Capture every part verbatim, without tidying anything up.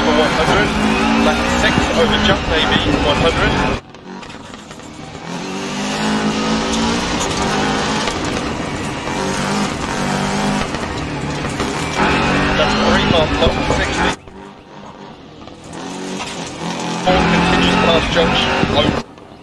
for one hundred. Left six over jump maybe, one hundred. Left three half long, sixty. Four continues past junction, over.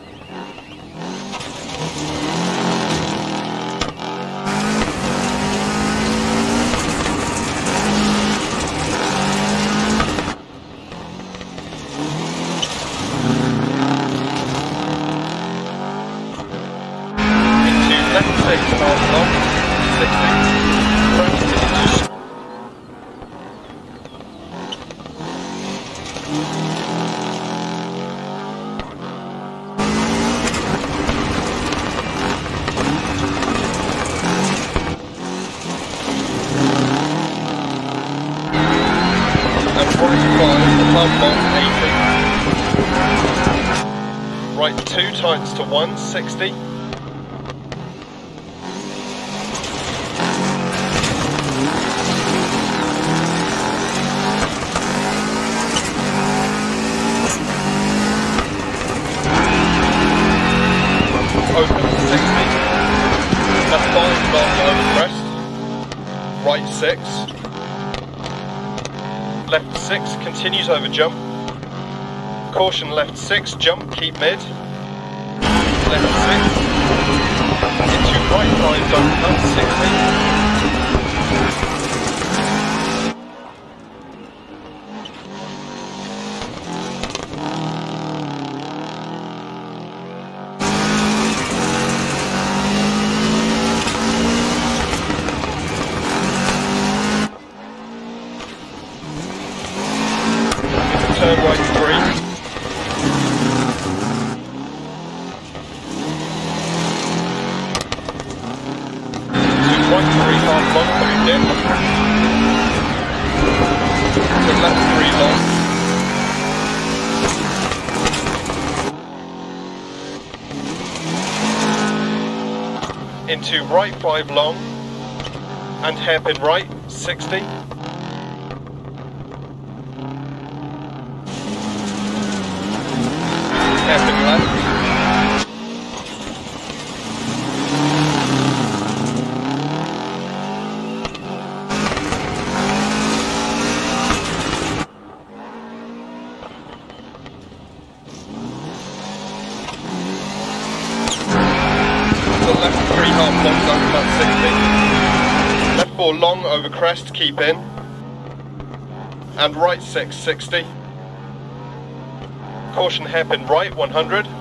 Right two tightens to one, sixty. Open, sixty. Left five long over crest. Right six. Left six continues over jump. Caution left six, jump, keep mid. Left six. Into right five, don't cut, sixty. Turn right three. Right three half long, moved in. To left three long. Into right five long. And hairpin right, sixty. Hairpin left. Left three half long, don't cut, sixty. Left four long over crest, keep in. And right six, sixty. Caution hairpin right, one hundred.